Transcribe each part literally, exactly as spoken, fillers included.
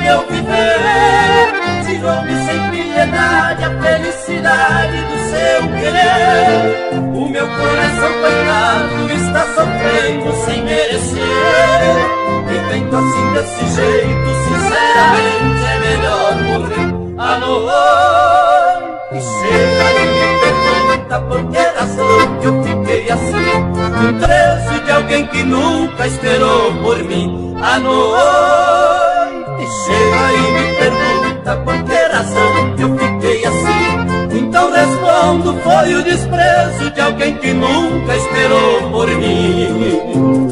meu viver. Tirou-me sem piedade a felicidade do seu querer. O meu coração coitado está sofrendo sem merecer. E feito assim desse jeito, sinceramente é melhor morrer à noite. Chega e me pergunta por que razão que eu fiquei assim, um preso de alguém que nunca esperou por mim. À noite chega e me pergunta por que razão que eu fiquei assim. Então respondo, foi o desprezo de alguém que nunca esperou por mim.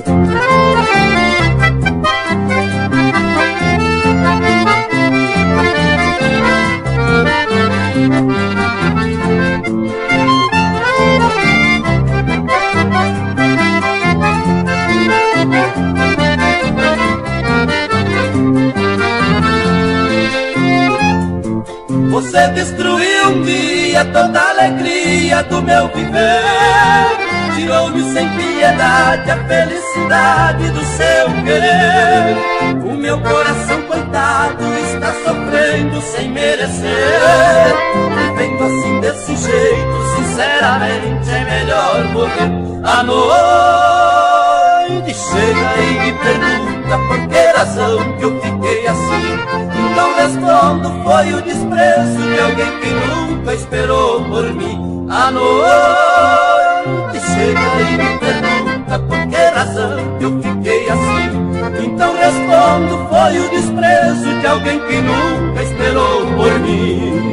Você destruiu um dia toda a alegria do meu viver. Tirou-me sem piedade a felicidade do seu querer. O meu coração coitado está sofrendo sem merecer. E feito assim desse jeito, sinceramente é melhor morrer à noite. Chega e me pergunta por que razão que eu fiquei assim. Então respondo, foi o desprezo de alguém que nunca esperou por mim. À noite chega e me pergunta por que razão que eu fiquei assim. Então respondo, foi o desprezo de alguém que nunca esperou por mim.